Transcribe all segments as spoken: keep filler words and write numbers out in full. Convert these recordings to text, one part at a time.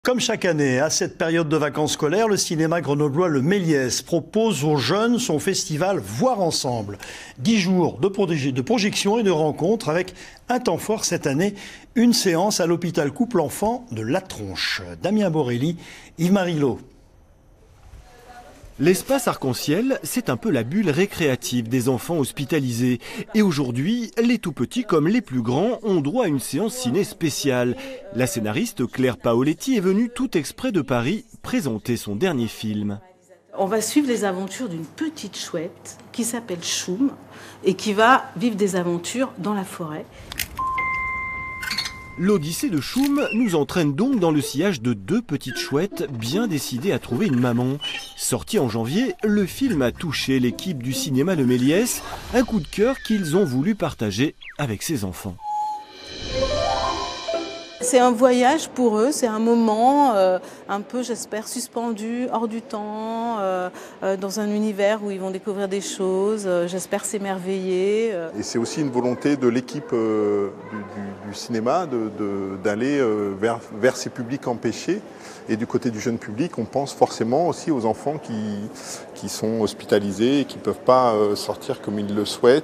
Comme chaque année, à cette période de vacances scolaires, le cinéma grenoblois Le Méliès propose aux jeunes son festival Voir Ensemble. Dix jours de, de projections et de rencontres avec un temps fort cette année, une séance à l'hôpital couple-enfant de La Tronche. Damien Borelli, Yves Marilot. L'espace arc-en-ciel, c'est un peu la bulle récréative des enfants hospitalisés. Et aujourd'hui, les tout-petits comme les plus grands ont droit à une séance ciné spéciale. La scénariste Claire Paoletti est venue tout exprès de Paris présenter son dernier film. On va suivre les aventures d'une petite chouette qui s'appelle Choum et qui va vivre des aventures dans la forêt. L'Odyssée de Choum nous entraîne donc dans le sillage de deux petites chouettes bien décidées à trouver une maman. Sorti en janvier, le film a touché l'équipe du cinéma Le Méliès, un coup de cœur qu'ils ont voulu partager avec ses enfants. C'est un voyage pour eux, c'est un moment euh, un peu, j'espère, suspendu, hors du temps, euh, euh, dans un univers où ils vont découvrir des choses, euh, j'espère s'émerveiller. Euh. Et c'est aussi une volonté de l'équipe euh, du, du, du cinéma de, de, d'aller euh, vers, vers ces publics empêchés. Et du côté du jeune public, on pense forcément aussi aux enfants qui, qui sont hospitalisés et qui ne peuvent pas euh, sortir comme ils le souhaitent.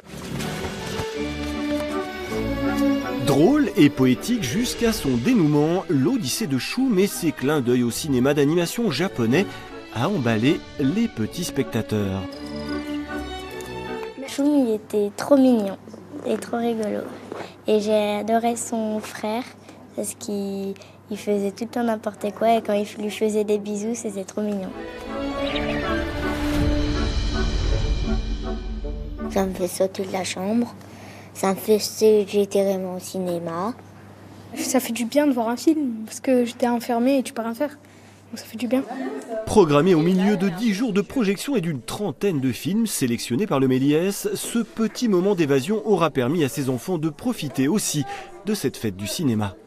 Drôle et poétique jusqu'à son dénouement, l'Odyssée de Choum et ses clins d'œil au cinéma d'animation japonais a emballé les petits spectateurs. Choum, il était trop mignon et trop rigolo. Et j'ai adoré son frère parce qu'il il faisait tout le temps n'importe quoi et quand il lui faisait des bisous, c'était trop mignon. Ça me fait sauter de la chambre. Ça me fait j'étais vraiment au cinéma. Ça fait du bien de voir un film, parce que j'étais enfermée et tu peux rien faire. Donc ça fait du bien. Programmé au milieu de dix jours de projection et d'une trentaine de films sélectionnés par le Méliès, ce petit moment d'évasion aura permis à ses enfants de profiter aussi de cette fête du cinéma.